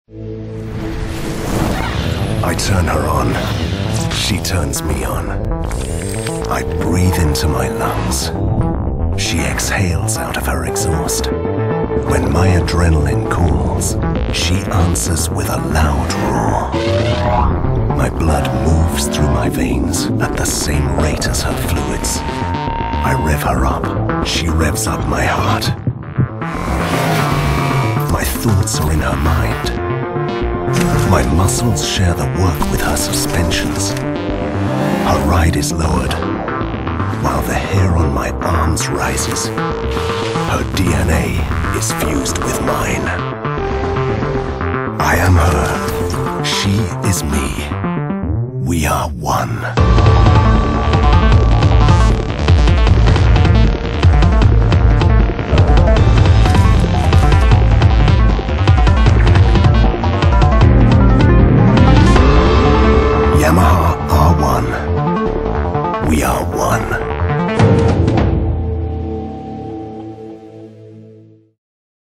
I turn her on. She turns me on. I breathe into my lungs. She exhales out of her exhaust. When my adrenaline cools, she answers with a loud roar. My blood moves through my veins at the same rate as her fluids. I rev her up. She revs up my heart. My thoughts are in her mind. My muscles share the work with her suspensions. Her ride is lowered, while the hair on my arms rises. Her DNA is fused with mine. I am her. She is me. We are one. Yamaha R1. We are one.